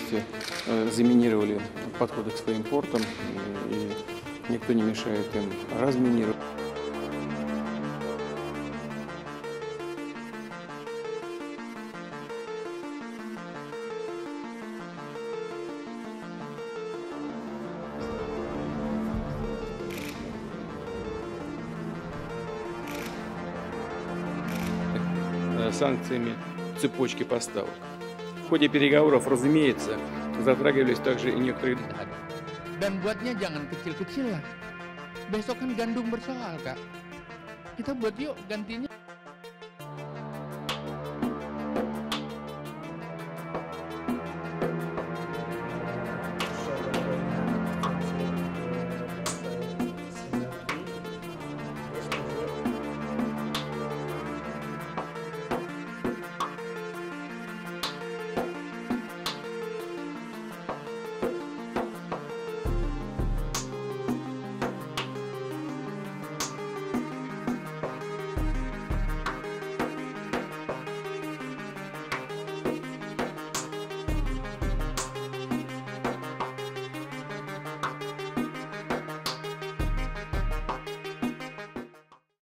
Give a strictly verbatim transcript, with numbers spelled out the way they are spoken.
власти э, заминировали подходы к своим портам, и никто не мешает им разминировать. Санкциями цепочки поставок. В ходе переговоров, разумеется, затрагивались также и некоторые... Dan buatnya jangan kecil-kecilan. Besok kan gandum bersoal, Kak. Kita buat yuk gantinya.